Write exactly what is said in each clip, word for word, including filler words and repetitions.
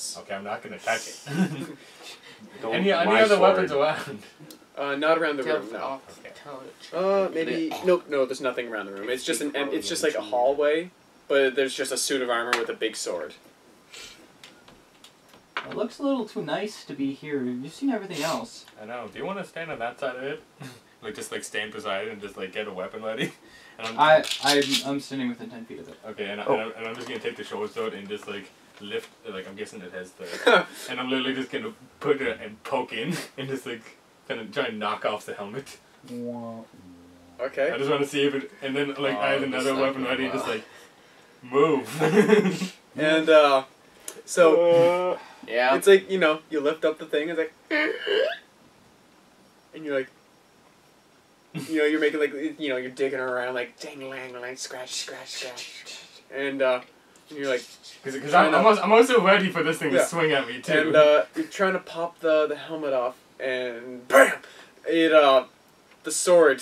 Yes. Okay, I'm not gonna touch it. Don't any any my other sword. weapons around? Uh, not around the room, no. Okay. Uh, maybe nope. No, there's nothing around the room. It's just an. It's just like a hallway, but there's just a suit of armor with a big sword. It looks a little too nice to be here. You've seen everything else. I know. Do you want to stand on that side of it? Like just like stand beside it and just like get a weapon ready? And I'm, I I'm, I'm standing within ten feet of it. Okay, and, I, Oh. and, I'm, and I'm just gonna take the short sword and just like lift. Like I'm guessing it has the. And I'm literally just gonna put it and poke in and just like kind of try and knock off the helmet. Okay. I just want to see if it. And then like Oh, I had that's another not weapon good. ready, Wow. just like move. And uh, so Uh, Yeah. it's like you know you lift up the thing. It's like. And you're like. You know, you're making like, you know, you're digging around like, dang, lang, lang, scratch, scratch, scratch. And, uh, and you're like, Because I'm, I'm, also, I'm also ready for this thing Yeah. to swing at me, too. and, uh, you're trying to pop the, the helmet off, and BAM! It, uh, the sword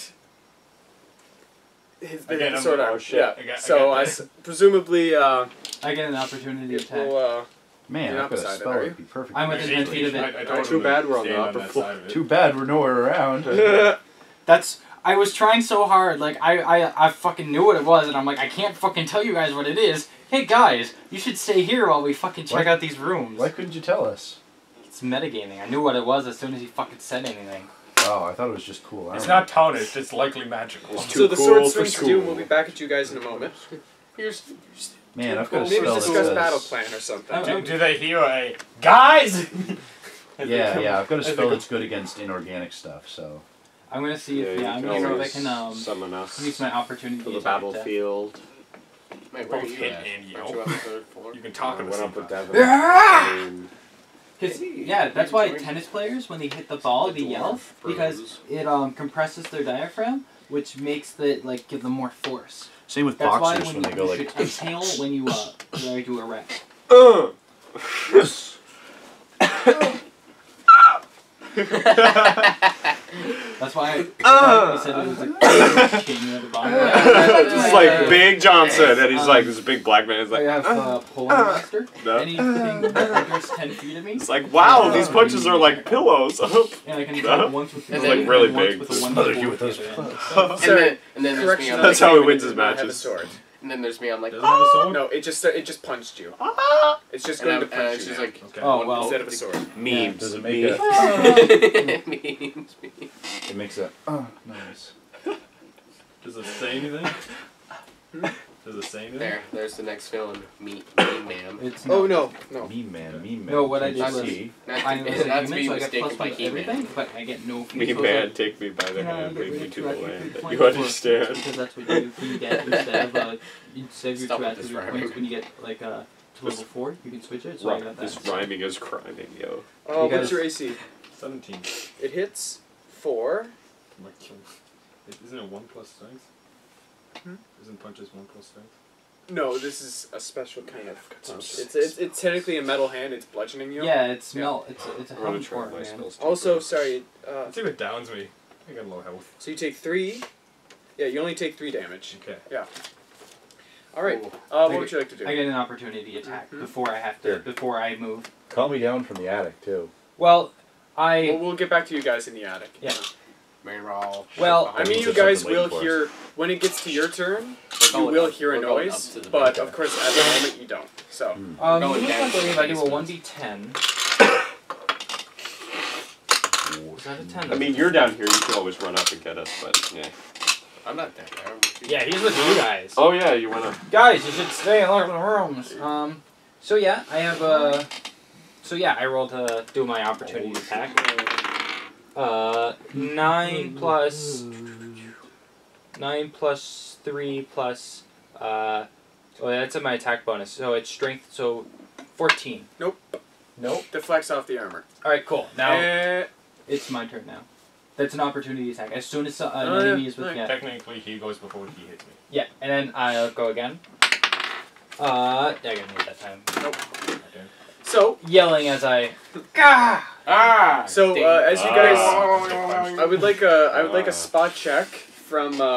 hits the, Again, the I'm- sword oh, arm. shit. Yeah. I got- I so, got I, that. s- presumably, uh, I get an opportunity it attack. will, uh, Man, You're I've not got a beside it, spell are that'd you? be perfect. I'm within ten feet of I, it. I Too totally bad we're on stand the on upper that floor. side of it. Too bad we're nowhere around. That's. I was trying so hard. Like I, I, I fucking knew what it was, and I'm like, I can't fucking tell you guys what it is. Hey guys, you should stay here while we fucking check What? out these rooms. Why couldn't you tell us? It's metagaming. I knew what it was as soon as he fucking said anything. Oh, I thought it was just cool. It's armor. not tarnished, it's likely magical. It's so too the cool sword for swings to school. you, and we'll be back at you guys in a moment. Here's. Man, I've got a Maybe spell that discuss says... battle plan or something. Oh, Do, do they hear a guys? Yeah, yeah, I've got a As they spell come- that's good against inorganic stuff, so... I'm gonna see if you yeah, I'm can gonna see if I always can um summon us use my opportunity to the attack to- battlefield. Wait, where are Both you hit at? and Aren't you yell. on the third floor? You can I talk at the went same up with time. Devin. Ah! I mean, Cause yeah, that's why tennis players when they hit the ball they yell because it um compresses their diaphragm, which makes the like give them more force. Same with That's why boxers when when you, they go you like... should exhale when you uh when you do a rep. uh, Yes! That's why I, Uh. I said it was like chain at the bottom. just like Big Johnson, and he's like this big black man. He's I like, have uh, Polar Master. No. Anything that enters ten feet of me, it's like, wow, these punches are like pillows. and I can attack No. once with the It's one, like really and once big. with the one Smother d four you with with the those other end. And Sorry, then, and then there's me. correction. I'm That's like, how he It wins does his not have a matches. sword. and then there's me. I'm like, Doesn't have a sword? No, it just it just punched you. It's just and, going I'm, to and punch it's you just now, like, Okay. Oh well. instead of a sword. Memes. Does it make Memes. a... memes. It makes a... Oh, nice. Does it say anything? Does it say anything? There, there's the next villain. Me, me, ma'am. It's Oh not. no, no. Meme man, meme man. No, what I Can't did you was- see? Not I to, was a not to human, be so I get mistaken plus by one to He-Man. everything, but I get no. Me so man, like, take me by the you know, I hand, get lead rid me of to two the attribute land. points You for- understand? Because that's what you, you get instead of uh, instead of your Stop two with this attribute rhyming. points when you get like uh to level four, you can switch it. So I got that. This rhyming is criming, yo. Oh, You guys- what's your A C? seventeen. It hits four. Isn't it one plus strength? Hmm? Isn't punches one plus strength? No, this is a special kind of some punch. s- It's, it's it's technically a metal hand. It's bludgeoning you. Yeah, it's Yeah. melt. It's a, it's a I'm gonna helmet try for my it, man. spells. Also, sorry. Uh, Let's see if it downs me. I got low health. so you take three. Yeah, you only take three damage. Okay. All right. Ooh. Uh, what I would you like to do? I get an opportunity attack Mhm. before I have to Here. before I move. Calm me down from the attic, too. Well, I Well, we'll get back to you guys in the attic. Yeah. Main roll. well I mean, you There's guys something will waiting for hear when it gets to your turn. We're You going will up- hear a we're going up noise, to the but back. of course, at the moment, you don't. So. Hmm. um Going you down look like to if the I do a basement. one d ten. Is that a ten? I mean, you're down here. You can always run up and get us, but yeah. I'm not down there. I'm with you. Yeah, he's with you guys. Oh yeah, you went up. Guys, you should stay in the rooms. Um, so yeah, I have a. So yeah, I rolled to do my opportunity attack. Uh, nine plus. Nine plus three plus. Uh, oh, that's in my attack bonus. So it's strength. So, fourteen. Nope. Nope. Deflects off the armor. All right, cool. Now Eh, it's my turn now. That's an opportunity attack. As soon as uh, an Oh, yeah. enemy is with Right. me. Technically, he goes before he hits me. Yeah, and then I'll go again. Uh, yeah, I didn't hit that time. nope. Okay. So, Yelling as I. Gah! Ah! so ding. uh, as you guys, Ah. I would like a I would like Ah. a spot check from uh,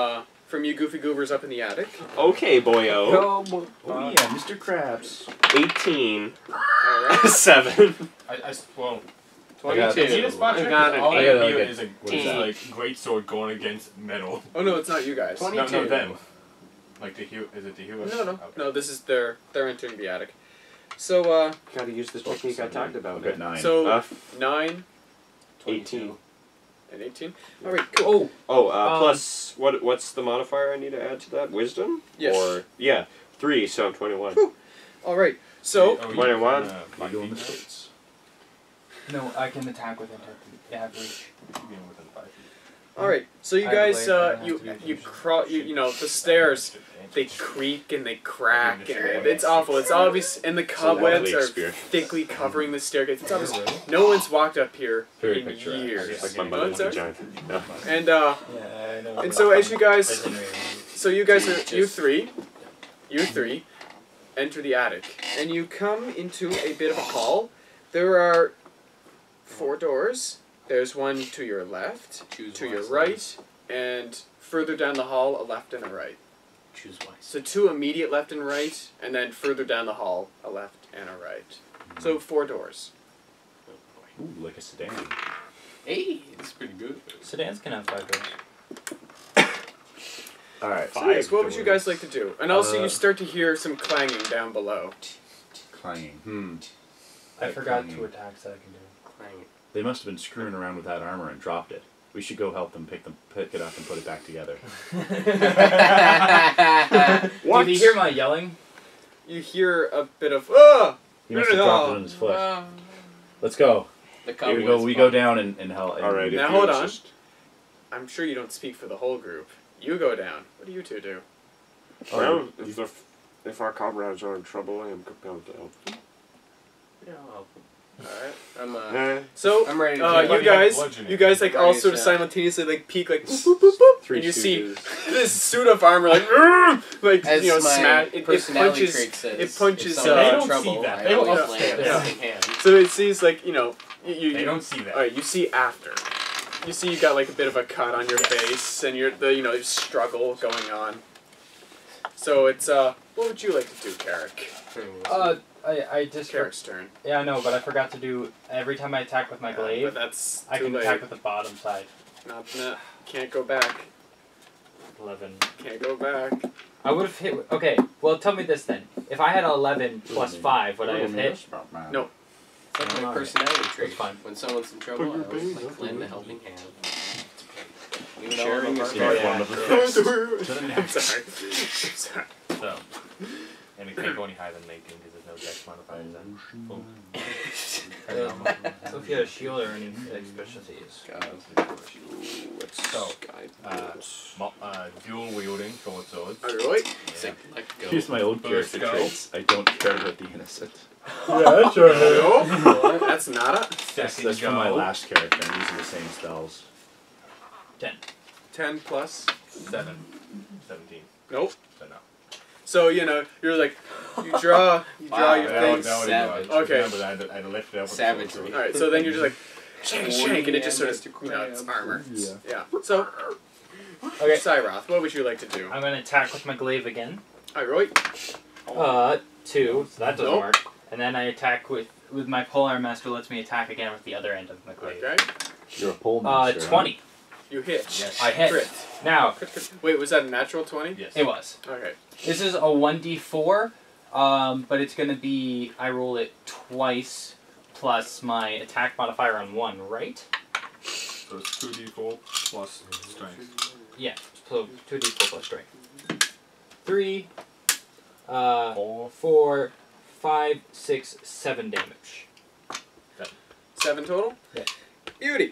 from you goofy goobers up in the attic. Okay, boyo. Oh, oh yeah, Mister Krabs. eighteen. Alright. seven. I, I s- well, I got- is he a spot I check? got an All I eight. feel I got is a what is is that? like great sword going against metal. Oh no, it's not you guys. Twenty- No, no, twenty-two. them. Like the hero. Is it the hero? No, no, Okay. no. This is their. They're entering the attic. So uh, Gotta use the technique I talked about. I've got nine. so Uh, nine eighteen. and eighteen. All right, cool. Oh, Oh, uh, Um, plus what? What's the modifier I need to add to that? Wisdom? Yes. Or yeah, three. So I'm twenty-one. All right. So Oh, you twenty-one. can, uh, You five doing the feet now? states? no, I can attack with average. Being within five feet. all right. So you I guys, believe I uh, have you to use you it. crawl. You, you know the stairs. They creak and they crack and it, it's awful. It's obvious, and the cobwebs are experience. thickly covering the staircase. It's obvious no one's walked up here Very in picturesque. years. Like my You know mother's what I'm saying? vagina. No. And uh, Yeah, I know. and so as you guys, Legendary. so you guys are you Just- three, you three, enter the attic, and you come into a bit of a hall. There are four doors. There's one to your left, Choose to your wisely. right, and further down the hall, a left and a right. Choose wisely. So two immediate left and right, and then further down the hall, a left and a right. So four doors. Ooh, like a sedan. Hey, that's pretty good. Sedans can have five doors. All right. So yes, what would you guys like to do? And also, Uh, you start to hear some clanging down below. Clanging. Hmm. I That forgot clanging. two attacks that I can do. Clang. They must have been screwing around with that armor and dropped it. We should go help them pick them, pick it up and put it back together. What? Did you hear my yelling? You hear a bit of ah. He must have dropped it on his foot. Let's go. The Here we go. cobwebs We go pop. down and, and help. All right. Now if hold you on. insist. I'm sure you don't speak for the whole group. You go down. What do you two do? Oh, Well, if, the, if our comrades are in trouble, I am compelled to help. Yeah, I'll- All right. I'm uh, Eh, So I'm ready to uh, take you it. guys, bludgeoning. you guys like Ready all to sort of shot. simultaneously like peek like boop, boop, boop, boop, Three and you see stooges. this suit of armor like "Argh!" like As you know my smash. It, it personality punches. trait says, it punches, if someone uh, is They in don't trouble, see that. I They don't always upstairs. land a Yeah. helping hand. So it sees like you know you. you They you- don't see that. All right, you see after. You see you got like a bit of a cut on your Yes. face, and you're the you know struggle going on. So it's uh, what would you like to do, Carric? Uh, I, I just... Carric's turn. Yeah, I know, but I forgot to do... Every time I attack with my Yeah, glaive, but that's I too can late. attack with the bottom side. Not, not can't go back. eleven. Can't go back. I would have hit... Okay, well, tell me this then. If I had eleven plus five, would I have hit? No. It's like my Alright. personality trait. That's fine. When someone's in trouble, I always like lend a helping hand. Even though I'm Sharing a is barbarian. Yeah, one of the I'm sorry. I'm sorry. So, and it can't go any higher than eighteen because there's no dex modifiers then. Boom. Uh, so if you had a shield or any like, specialties. So, uh, mo- uh, dual wielding short swords. Alright. It's like, let go. Here's my old First character go. traits. I don't care about the innocent. Yeah, sure. No. That's not a That's, Second that's go. from my last character. I'm using the same spells. ten plus. Seven. Seventeen. Nope. So no. So you know you're like you draw you draw Wow, your That thing. would, that would Savage. Be good. Okay. Remember that I had to, I had to lift it up with the Savagery. sword. All right. So then you're just like shank shank, and it just sort of you know it's armor. Yeah. Yeah. So Okay, Syroth, what would you like to do? I'm gonna attack with my glaive again. Alright. Uh, two, so that doesn't Nope. work. And then I attack with with my polearm master. Lets me attack again with the other end of my glaive. Okay. You're a pole Uh, master. huh? twenty. You hit. Yes. I hit. Crit. Now Crit, crit. Wait, was that a natural twenty? Yes. it was. Okay. This is a one d four, um, but it's gonna be I roll it twice plus my attack modifier on one, right? So it's two d four plus strength. Yeah. So two d four plus strength. Three, uh, Four. four, five, six, seven damage. Seven total? Yeah. Beauty.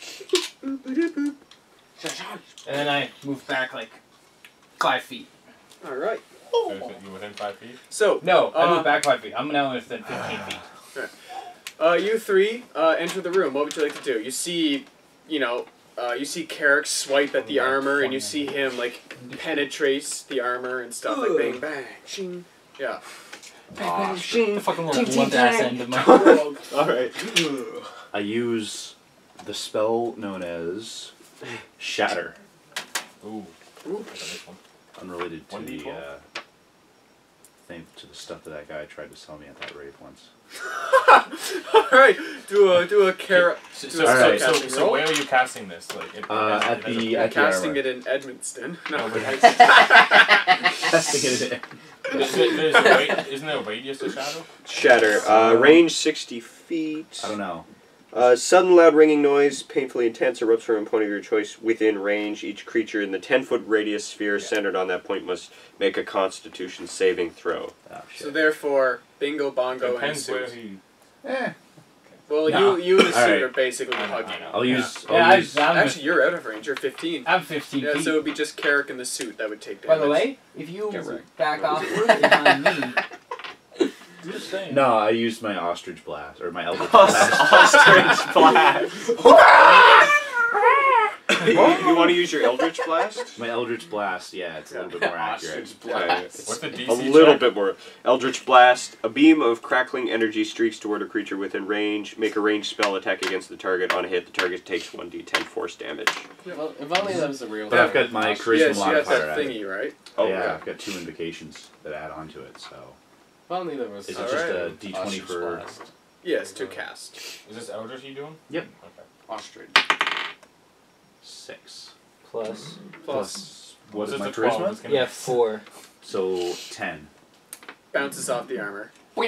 And then I move back like five feet. Alright. So is it- you within five feet? So, No, I Uh, move back five feet. I'm now within fifteen feet. uh, you three uh, enter the room. What would you like to do? You see, you know, uh, you see Carric swipe at the Yeah, armor, and you twenty. see him, like, penetrate the armor and stuff, like bang, bang, shing. Yeah. Ah, The fucking little blunt ass end of my. Alright. I use the spell known as Shatter. Ooh. Ooh. I got this one. Unrelated to one d the twelve. uh, thing, to the stuff that that guy tried to sell me at that rave once. Alright, do a do a carrot. So, do so, a so, Alright. so, casting so roll. where are you casting this? Like it, Uh, it has- at it has the- a- at the Casting armor. it in Edmonton. No, but it's- That's to get it in. There- there- there's a radi- isn't there a radius to shadow? Shatter. Uh, range sixty feet. I don't know. Uh, sudden loud ringing noise, painfully intense, erupts from a point of your choice within range. Each creature in the ten-foot radius sphere centered on that point must make a Constitution saving throw. Oh, So shit. therefore, bingo, bongo, and Depends where suit. he. Eh. Well, No. you you and the suit Alright. are basically I know, hugging. I know. I'll use. I'll Yeah, I, use I'm, Actually, you're out of range. You're fifteen. I'm fifteen Yeah, feet. so it would be just Carric in the suit that would take By damage. the way, if you Get right. back off behind me, Just saying. no, I used my ostrich blast or my eldritch blast. Ostrich Blast! you you want to use your Eldritch Blast? My eldritch blast. Yeah, it's a little bit more accurate. Okay. What's the D C? A little check? bit more. Eldritch Blast. A beam of crackling energy streaks toward a creature within range. Make a ranged spell attack against the target. On a hit, the target takes one d ten force damage. Well, if only that was the real But I've got my charisma Yes, you got modifier that added. thingy, right? Oh, yeah, yeah. I've got two invocations that add on to it. So If only there was is it Alright. just a d twenty Ostrich for? Blast. Yes, to cast. Is this Eldritch you doing? Yep. Okay. Ostrich. Six plus Plus what is This my a twelve, charisma? it's gonna yeah be- four. So ten. bounces off the armor.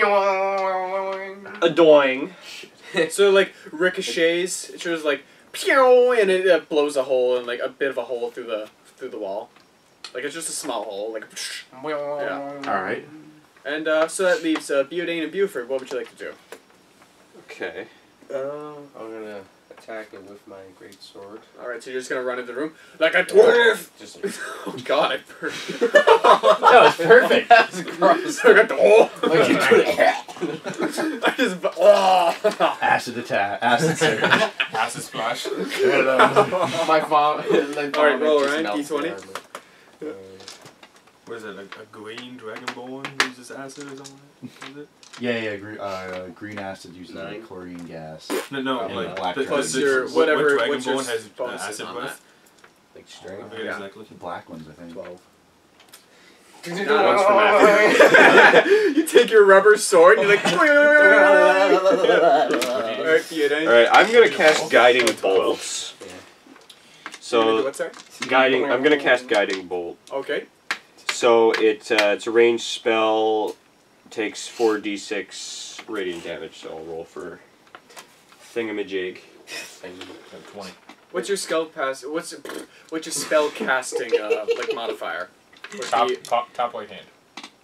Adoing. So like ricochets. It shows like pew, and it uh, blows a hole and like a bit of a hole through the through the wall. Like it's just a small hole. Like yeah. All right. And uh, so that leaves uh, Beodain and Buford. What would you like to do? Okay. Uh, I'm gonna attack it with my great sword. All right, so you're just gonna run into the room like a dwarf. Just Oh God, I burned. That was perfect. That's gross. I got the hole. Like you do it. I just. Oh. Acid attack. Acid surge. Acid splash. My vom. Like, All right, roll, just Ryan, melts D twenty. the armor. Uh, What is it? Like a green dragonborn uses acid or something? Is it? Yeah, yeah. Green, uh, green acid uses Nine. like chlorine gas. No, no. And like black the, Plus the, your what, whatever- What what's your dragonborn has uh, bonuses acid on breath? like I strength. forget Yeah. exactly. The black ones, I think. Twelve. Not much from after. You take your rubber sword and you're like. Alright, Beodain. Alright, I'm gonna cast Guiding Bolts. Yeah. You're gonna do So, what, sorry? guiding. I'm gonna cast Guiding Bolt. Okay. So it uh, it's a ranged spell, takes four d six radiant damage. So I'll roll for thingamajig. Like twenty. What's your spell pass? What's what's your spell casting uh, like modifier? Would Top, be- top, top right hand.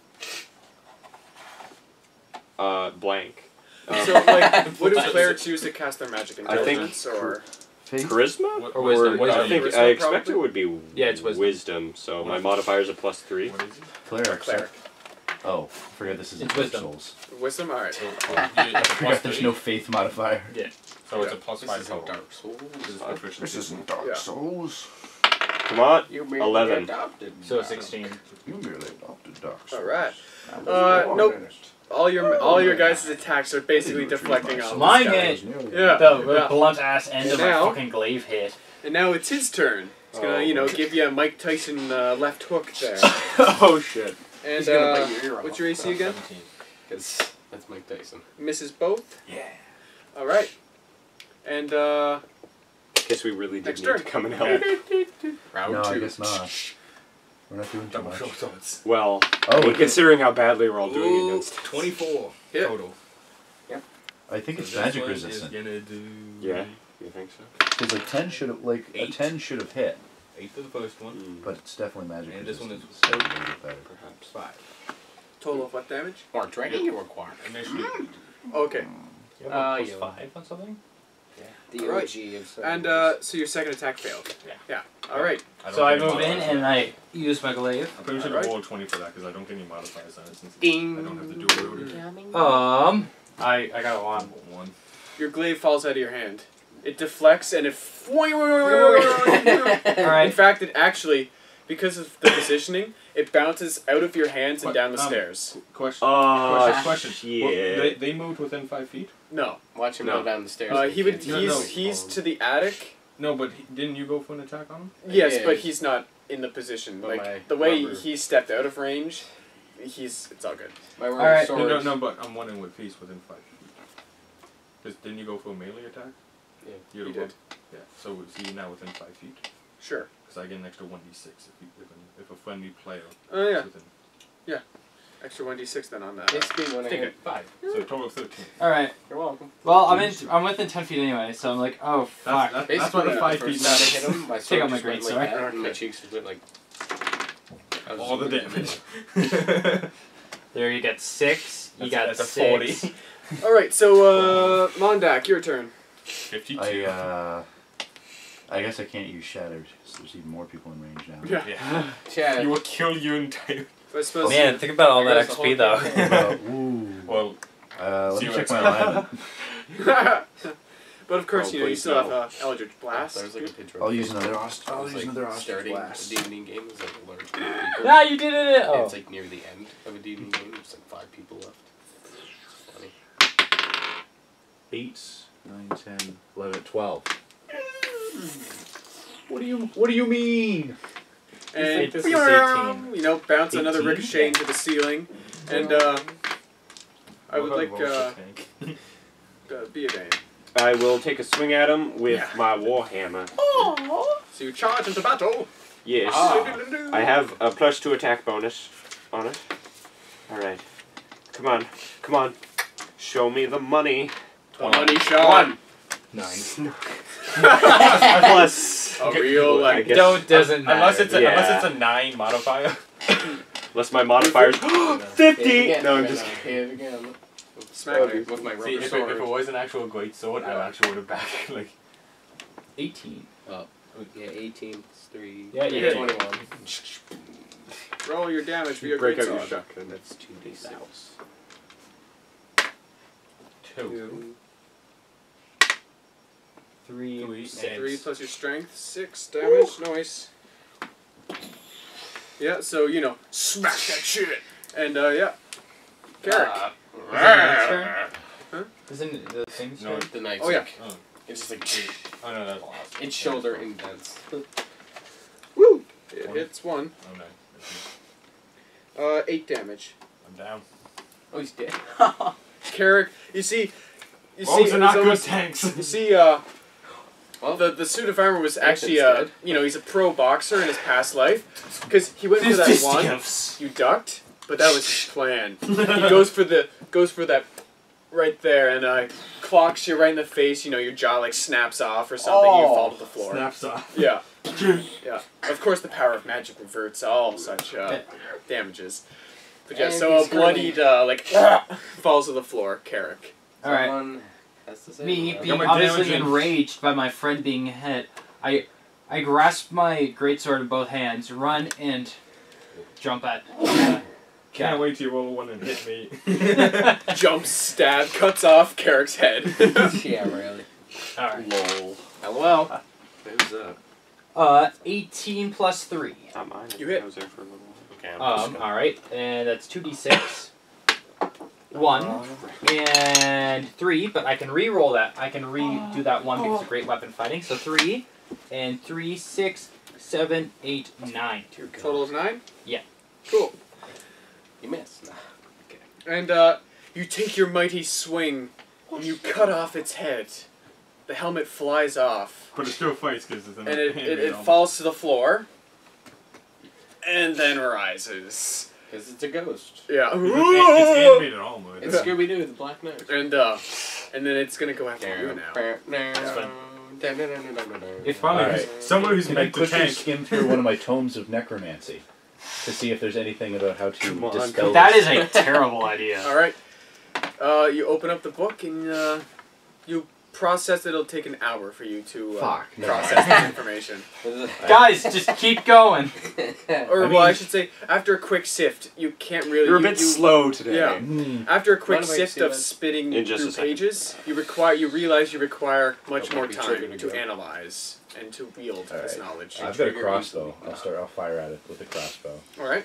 Uh, blank. Um, So like, what do clerics use to cast their magic? I think- Intelligence or charisma? What- Or wisdom, Or wisdom. I think Charisma, I expect probably? it would be Yeah, it's wisdom. wisdom. So my modifier is a plus three. What is it? Cleric. cleric? Oh, I forget this is It's Dark wisdom. Souls. Wisdom. All right. So, I you- it's a plus forgot there's three, no faith modifier. so it's a plus This five isn't total. Dark Souls. This is Huh? proficiency. Dark Yeah. Souls. Come on. You merely Eleven. adopted. So sixteen. You merely adopted Dark All right. I was Uh, born nope. in it. All your all your guys' attacks are basically deflecting off. Mine this guy. hit. Yeah. The yeah. blunt ass end And of now- my fucking glaive hit. And now it's his turn. He's gonna, Oh. you know, give you a Mike Tyson uh, left hook there. Oh shit. And He's gonna uh, bite your ear off. what's your A C again? seventeen. Because that's Mike Tyson. Misses both. Yeah. All right. And uh, Guess we really did Next need turn. to come and help. Round No, two. I guess not. We're not doing too Double much. short swords. Well, Oh, I mean, it- considering how badly we're all doing Ooh, against. twenty-four Yeah. total. I think So it's this magic one is resistant. gonna do Yeah, you think so? Because like ten should have like Eight. a ten should have hit, eight for the first one. Mm, but it's definitely magic And this one resistant. is- so it'll get better. perhaps. Five. total of what damage? More training you require. Initially. Okay. You have Uh, a plus you- five on something? The Alright. O G of And uh, so your second attack failed. Yeah. Yeah. All right. don't So I get any move in modifiers. and I use my glaive. I'm pretty sure Alright. I rolled twenty for that because I don't get any modifiers on it since it's- Ding. I don't have the dual wielder. Um, I I got a one. One. Your glaive falls out of your hand. It deflects and it. In Alright. fact, it actually, because of the positioning, it bounces out of your hands and What, down the um, stairs. Question. Oh, question. Question. shit. Well, they, they moved within five feet? No. Watch him No. go down the stairs. Uh, and he would. kick He's No, no. he's to the attic. No, but he, didn't you go for an attack on him? Yes, Yeah. but he's not in the position. But my Like the way rubber- he stepped out of range, he's it's all good. My rubber Alright. No, sword. no, no, but I'm wondering what piece within five feet. Because didn't you go for a melee attack? Yeah. You're You the one- did. Yeah, so see you now within five feet. Sure. Because I get an extra one d six if, you, if, an, if a friendly player Oh yeah. is within. Extra one d six then on that. Basically, when I Take hit it, five. So a total of thirteen. All right. You're welcome. Well, I'm in. I'm within ten feet anyway, so I'm like, oh That's, fuck. that's, Basically, that's what the yeah, five the feet first time I matters. hit him, my sword out my just went great like sword. that, and my cheeks just went like. I was All the just- damage. There you get six. You That's- got that's a six. forty. All right, so uh, Mondak, your turn. fifty-two. I uh, I guess I can't use shattered. So there's even more people in range now. Yeah. Yeah. Chad. You will kill your entire. I suppose. Man, think about all that There's the X whole P though. thing. Well, ooh. Well, Uh, let me Zero check X my P. alignment. But of course, Oh, you know, you please still no. have uh, Eldritch Blast. There was like a picture. I'll of use it. another ost- It I'll was, use like, another ostrich starting blast. a D and D game. It was like a large group of people. Yeah, you did it. And Oh. it's like near the end of a D and D game. There's like five people left. It's funny. eight, nine, ten, eleven, twelve. What do you What do you mean? And This is eighteen. you know, bounce another eighteen? ricochet into the ceiling, and uh, I would what like about roll uh, for tank? uh, Beodain. I will take a swing at him with Yeah. my warhammer. So you charge into battle. Yes. Ah. I have a plus two attack bonus on it. Alright. Come on. Come on. Show me the money. The money shot. Nine. Plus. A real I like. guess- Don't doesn't matter. Unless it's a, Yeah. unless it's a nine modifier. Plus my modifiers. fifty! Hit it again. No, I'm And just I hit it again. Smack Oh, me. with my rubber See, if it, sword. if it was an actual great sword, I actually would have back like. eighteen. Oh, yeah, eighteen plus three. Yeah, you hit. twenty-one. Roll your damage for your break great out your sword. shotgun. That's two d six. Two. Three. Three. Six. Three plus your strength, six damage. Nice. Yeah, so you know, smack that shit, and uh, yeah, Carric. Ah. Is it my turn? Huh? Isn't it the thing's No, turn? The knight's Oh, yeah. like, Oh, it's just like, oh no, that's last. it's shoulder indents. Woo! It One. hits one. Oh no. That's- Uh, eight damage. I'm down. Oh, he's dead. Carric, you see, you see, Rogues it are was not good almost- tanks. you see, uh, Well, the the suit of armor was Nathan's actually, uh, dead. you know, he's a pro boxer in his past life, because he went for that one, you ducked, but that was his plan. He goes for the goes for that right there, and uh, clocks you right in the face. You know, your jaw like snaps off or something. You fall to the floor. Snaps off. Yeah, yeah. Of course, the power of magic reverts all such uh, damages. But yeah, And so a he's bloodied uh, like falls to the floor. Carric. All right. someone has to say Me that. being my obviously damage in. enraged by my friend being hit, I I grasp my greatsword in both hands, run and jump at. Uh, Can't wait till you roll one and hit me. Jumps, stab, cuts off Carric's head. Yeah, really. All right. Lol. LOL. Who's up? Uh, eighteen plus three. Not mine. You hit. I was there for a little while. Okay, I'm just Um. gonna... All right, and that's two d six. One and three, but I can re-roll that. I can redo that one because of great weapon fighting. So three and three, six, seven, eight, nine. Total of nine? Yeah. Cool. You missed. Nah. And uh, you take your mighty swing and you cut off its head. The helmet flies off. But it still fights because it's an And it, it, it falls to the floor. And then rises. Because it's a ghost. Yeah. It's, it's animated almost. It's Scooby-Doo, the Black Knight. And uh, and then it's gonna go after you now. That's fine. It's probably Alright. Someone who's Can I meant to quickly tank. skim through one of my tomes of necromancy to see if there's anything about how to Come on, dispel that this? is a terrible idea. All right. Uh, you open up the book and uh, you process it. It'll take an hour for you to uh, Fuck, no. process the information. Guys, just keep going. Or I well, I mean- should say, after a quick sift, you can't really. You're a you- bit you- slow today. Yeah. Hmm. After a quick Mind if I sift see of that? spitting In just through a second. pages, you require you realize you require much Okay, more be time triggered to again. analyze and to wield All this right. knowledge. I've got a trigger crossbow. easily. I'll start. I'll fire at it with a crossbow. All right.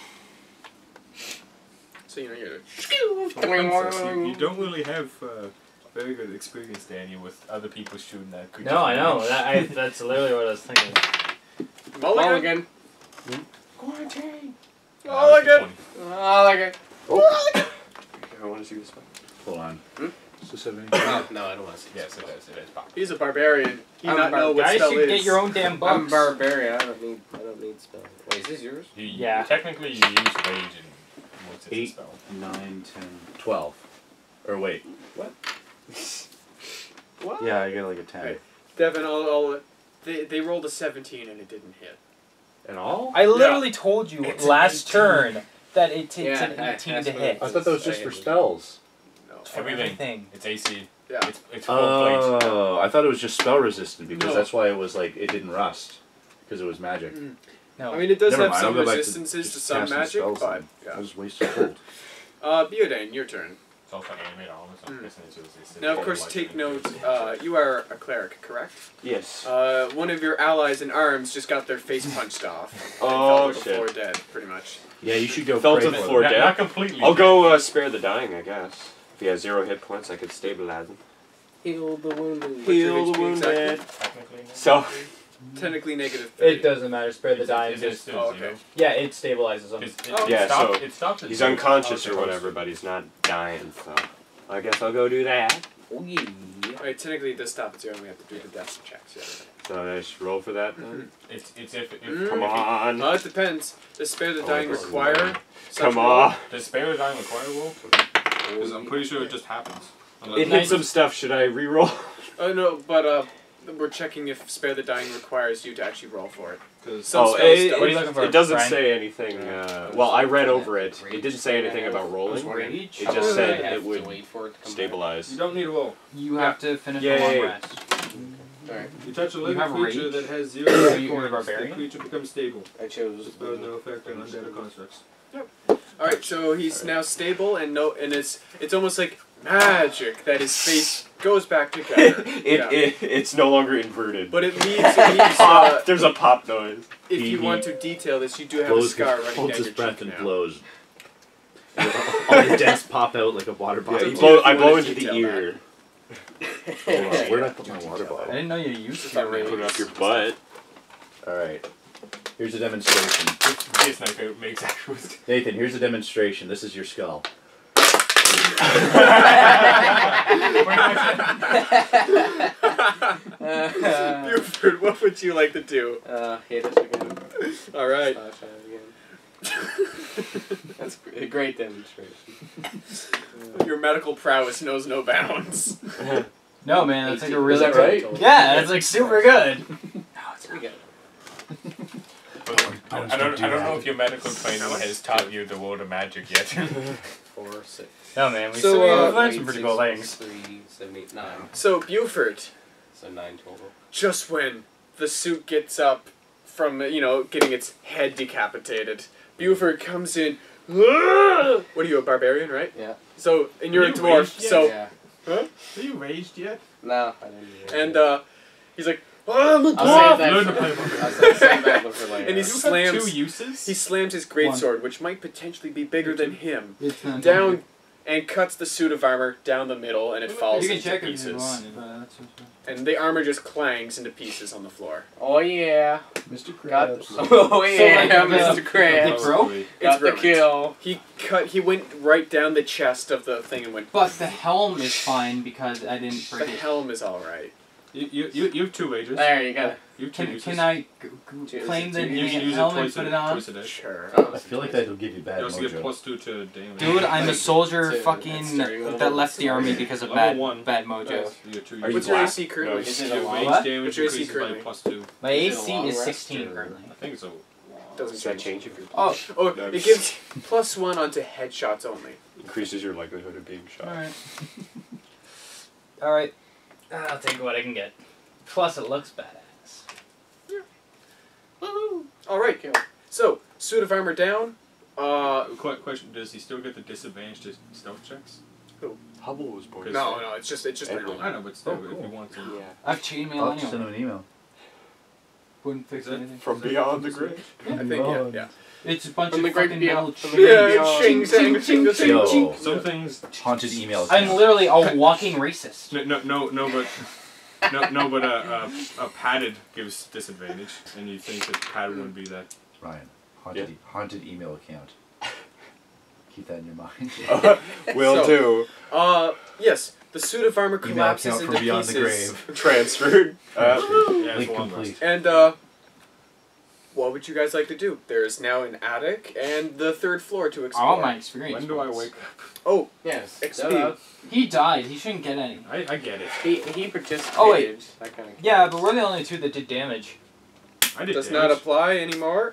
So you know you're. For princess, you, you don't really have uh, very good experience, Daniel, with other people shooting that creature. No, I know. That, I, that's literally what I was thinking. Mulligan. Mulligan. Quarantine. Oh, look at. Oh, like it. I want to see this one. Hold on. Hmm? So seventy. No, no, I don't want to see. Yes, it is. It is pop. He's a barbarian. He I'm not bar- know what Guys spell should is. get your own damn I'm bucks. barbarian. I don't need. I don't need spell. Wait, is this yours? You, you- Yeah. Technically, you use rage and what's it Eight. spell? nine, ten, twelve. Or wait. What? Yeah, I get like a ten. Right. Devin, I'll, I'll, they they rolled a seventeen and it didn't hit. And all? I literally told you It's an last eighteen. turn that it takes Yeah, an that- eighteen that's to what hit. it I thought that was just for spells. No. For Everything. everything. It's A C. Yeah. It's it's full plate. Oh, I thought it was just spell resistant because No. that's why it was like it didn't rust because it was magic. Mm. No. I mean, it does Never have mind, some I'll go back to resistances to, just some casting magic, spells but then. yeah. I was wasted gold. Uh, Beodain, your turn. It's also animate armor, so I'm Mm. guessing it's resistant. Now, of to course, lightning. take note. Uh, you are a cleric, correct? Yes. Uh, one of your allies in arms just got their face punched off. And Oh, fell to the shit. floor dead, pretty much. Yeah, you should go Fell pray to the for floor them. Not, dead. not completely. I'll go uh, spare the dying, I guess. If he has zero hit points, I could stabilize him. Heal the wounded. What's your Heal H the P wounded. exactly? Technically, no. So, Technically negative thirty. It doesn't matter. Spare the Is it- dying. is it Just, still Oh, zero? okay. yeah, it stabilizes them. It, it, Oh. it Yeah, stopped, so it stopped at he's zero. unconscious Oh, or okay. whatever, but he's not dying, so I guess I'll go do that. Oh yeah. Alright, technically it does stop at zero and we have to do the death checks. Yeah. So I should roll for that then? It's, it's if, if Mm. Come if on. Uh, it depends. Does spare the Oh, dying this is require? annoying. such Come roll? on. Does spare the dying require roll? Because I'm pretty sure it just happens. Unless It hit some stuff. Should I re-roll? Oh no, but uh, we're checking if spare the dying requires you to actually roll for it. Because Some oh, spells it, don't. What are you it, looking for, it doesn't Brian? say anything. Uh, well, I read over it. It didn't say anything about rolling. Rage? It just said I have it would to wait for it to come stabilize. you don't need a roll. You have to finish Yay. the long rest. back. Alright. You touch a You living have creature rage? that has zero Are hit you a points, the barbarian? creature becomes stable. I chose. The spell has no effect on undead or constructs. Alright, so he's now stable and no, and it's it's almost like magic that his face goes back together. it, Yeah. it It's no longer inverted. But it leaves, it leaves Pop. uh, There's a pop noise. if He- you he want to detail this, you do have a Blows scar his, running holds down his your breath cheek and now. blows. All the dents pop out like a water Yeah, bottle. you do blow, if you I blow wanna into the detail ear. Hold on, where did I put my water I bottle? didn't know you used Just to on rage. Put it up your butt. Alright. Here's a demonstration. Yes, my favorite makes actual. Nathan, here's a demonstration. This is your skull. Buford, what would you like to do? Uh, hit it again. Alright. Slash it again. That's a great demonstration. Your medical prowess knows no bounds. No, man, that's like a eighteen. really Was that good. right? Yeah, that's like super good. We got it. I, I don't, I don't know if your medical training has taught you the world of magic yet. Four, six. No, man, we So, still uh, have learned some eight, pretty six, cool things. Three, seven, eight, nine. So, Buford, So nine total. just when the suit gets up from, you know, getting its head decapitated, Buford comes in. What are you, a barbarian, right? Yeah. So, and you're Are a you dwarf, raged yet? so, Yeah. huh? Are you raged yet? No, I didn't. do it. And, uh, he's like, oh, I'm a I'll dwarf! save that. Learn For, to play I'll save save that one for later. And he You have slams, two uses? he slams his greatsword, which might potentially be bigger than him, It's not down, and cuts the suit of armor down the middle, and it falls You can into check if you pieces. want. If, uh, that's just, And the armor just clangs into pieces on the floor. Oh yeah. Mister Got Krabs. the, oh yeah, like, uh, Mister Krabs. It broke? It's Got the ruined. kill. He cut. He went right down the chest of the thing and went. But the helm is fine because I didn't The break it. helm is all right. You, you, you, you have two rages. There you go. You have two Can, uses. can I g- g- Two- is claim it the two? You can use it helm and twice put a, it on? twice a day. Sure. Oh, I feel like that'll give you bad You also get mojo. plus two to damage. Dude, I'm a Like, soldier it's a- fucking it's starting level that left the army because of Level bad, one. bad mojo. Yes, you get two Are uses. you What's your black? A C currently? No. Is it Your a long rage What? damage What's your A C increases by currently? plus two. My Is it A C a long is rest, sixteen or- currently. I think so. Doesn't Does that change. change if you're Oh, Oh, No. it gives plus one onto headshots only. increases your likelihood of being shot? alright. Alright. I'll take what I can get. Plus, it looks badass. All right. So suit of armor down. Uh, Qu- question: does he still get the disadvantage to stealth checks? Hubble was born. no, no, it's just it's just Everyone. normal. I know, but still, Oh, if cool. you want to. Yeah. I've chainmail I'll just send anyway. him an email. Wouldn't fix Is that anything. From beyond the grave. I think yeah, yeah. It's a bunch From of the great fucking beyond- metal from the shit. great Yeah, beyond. ching, ching, ching, ching, Yo. ching. Some things. Haunted email. I'm account. literally a walking racist. No, no, no, no but. No, no, but a, a, a padded gives disadvantage, and you think that padded wouldn't be that. Ryan. Haunted, e haunted email account. Keep that in your mind. Uh, will So- do. Uh, yes. The suit of armor Email collapses account into from beyond the pieces. grave. Transferred. Uh, Yeah, it's Link a long complete. rest. And uh, what would you guys like to do? There is now an attic and the third floor to explore. All my experience. When do I points. wake up? Oh, Yes. X duh. P. He died. He shouldn't get any. I, I get it. He he participated. Oh, wait. That kind of. Yeah, but we're the only two that did damage. I did Does damage. not apply anymore.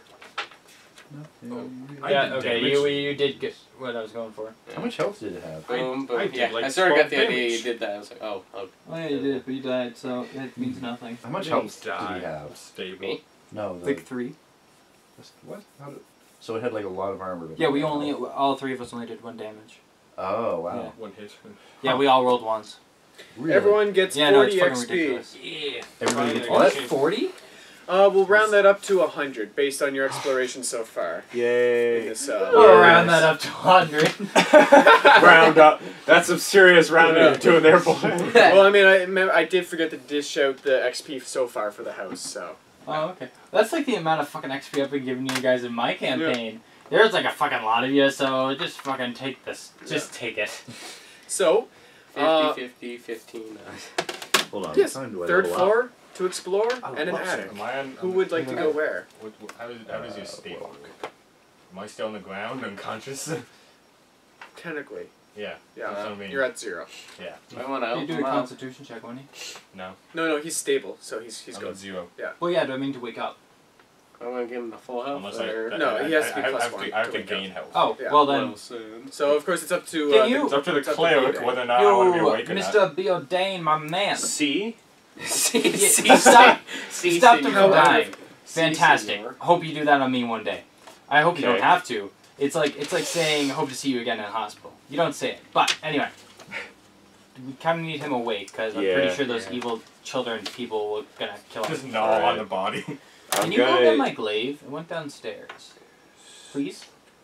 I yeah, did okay, damage. you you did get what I was going for. How much health did it have? Boom, boom. I did, yeah, like, I sort of got twelve the idea you damage. did that. I was like, oh, oh. Oh yeah, you did, but you died, so it means nothing. How much Didn't health die. did he have? Stable. Me? No, the, Like three. what? How did, so it had like a lot of armor. But Yeah, we no only health. all three of us only did one damage. Oh wow. Yeah. One hit. Yeah, we all rolled once. Really? Everyone gets Yeah, no, it's forty fucking X P. ridiculous. Yeah. Everybody gets Finally, what? I changed- Forty? Uh, we'll round that up to one hundred based on your exploration so far. In Yay. this, uh, We'll Yes. round that up to hundred. Round up. That's some serious rounding Yeah. you're doing there, boy. well, I mean, I, remember- I did forget to dish out the X P so far for the house, so. Oh, okay. That's like the amount of fucking X P I've been giving you guys in my campaign. There's like a fucking lot of you, so just fucking take this. Just take it. So, uh, fifty, fifty, fifteen. Uh, Hold on. yes, what time do I third level floor up? to explore Oh, and an whoops. attic. Am I on, Who would like to go where? What, what, how, does, how does your Uh, state well- work? Am I still on the ground, unconscious? Technically, yeah. yeah, That's what I mean. you're at zero. Yeah. I want to You help do a him out. constitution check, won't you? No. No, no, he's stable, so he's he's I'm good. at zero. Well, yeah, do I mean to wake up? I want to give him the full health. Unless I, or- I- No, I, he has to be I, I, plus have one to, I have to to wake up. gain health. Oh, Yeah. well then. soon. So of course it's up to. Can uh, you- It's up to the It's up to cleric Beodain. whether or not I want to be You, awake or not. Mister Beodain, my man. C. See, Yeah, see, stop- see, Stop see, him you from know, dying. see, Fantastic. senor. Hope you do that on me one day. I hope you don't Okay. have to. It's like it's like saying hope to see you again in hospital. You don't say it. But anyway, we kind of need him awake because I'm pretty Yeah. sure those Yeah. evil children people were gonna kill him. Just gnaw Alright. on the body. I'm Can you go gonna. get my glaive? It went downstairs. Please.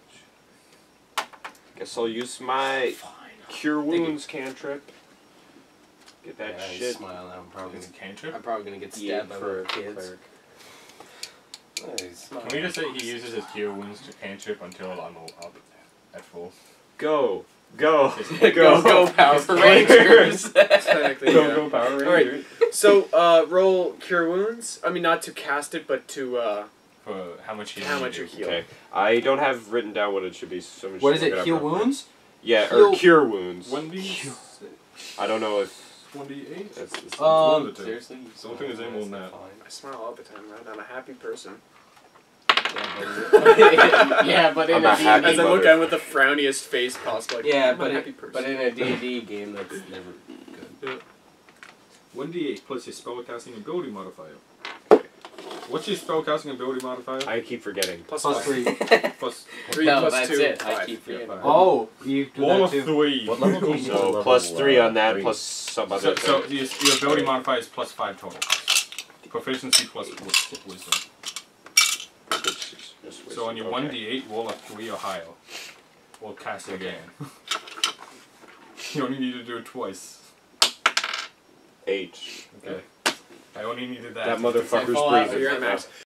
Guess I'll use my cure Thank you. wounds cantrip. Get that Yeah, I shit. smile now. I'm probably Is gonna, it cantrip? I'm probably gonna get Yeah, stabbed by for little kids. cleric. Nice. Can we just say he uses his cure wounds to cantrip until I'm up at full? Go. Go. go, go, Power Rangers! Technically, Go, yeah. go, Power Alright. Rangers. So uh, roll cure wounds. I mean, not to cast it, but to uh, For how much healing how you much do. you're healed. Okay. I don't have written down what it should be. So I'm just What is gonna it? look Heal up real quick. wounds? Yeah, Heal- or cure wounds. one d I don't know if one d eight? that's the Uh, One of the two. Seriously? You Don't think there's any more than that. I smile all the time, right? I'm a happy person. Yeah, but in I'm a a D happy As I and D, look at him with the frowniest face possible. Like, yeah, I'm but a it, happy person. but in a D and D game, that's never good. one d eight plus your spellcasting ability modifier. What's your spellcasting ability modifier? I keep forgetting. plus Plus five. three. Plus Three no, plus that's two, it. I five. keep forgetting. Yeah, Oh, you do one that of too. three. What level do you get to So level, plus three uh, on that, three? plus some So, other so thing. your, your ability modifier is plus five total. Proficiency plus wi- wisdom. Which is just So on your okay. one d eight, roll a three or higher. Or cast it again. You only need to do it twice. Eight. Okay. I only needed that. That to- motherfucker's Fall out So breathing. you're at max.